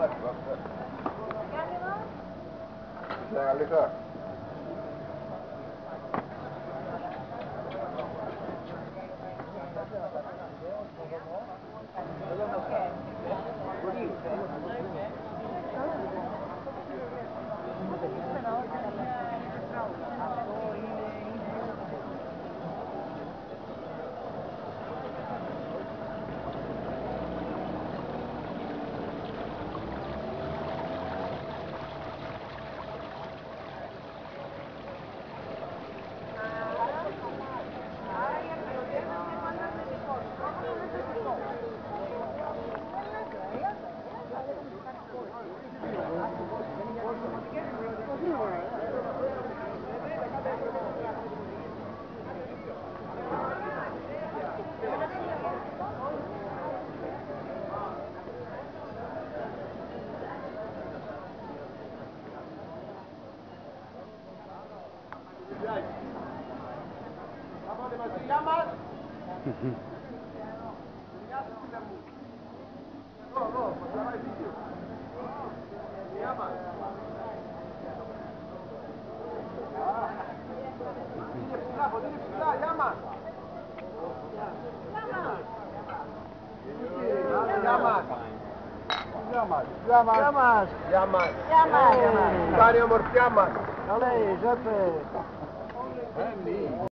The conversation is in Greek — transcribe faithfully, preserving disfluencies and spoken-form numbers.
Καλή. Γεια μας! Γεια σας φίλε μου! Εδώ, εδώ, μας τραβάει βίντεο. Γεια μας! Είναι ψηλά, είναι ψηλά, γεια μας! Γεια μας! Γεια μας! Γεια μας! Γεια μας! Γεια μας! Γεια μας! Πάρει ομορφιά μας! Καλέ, ζέπε!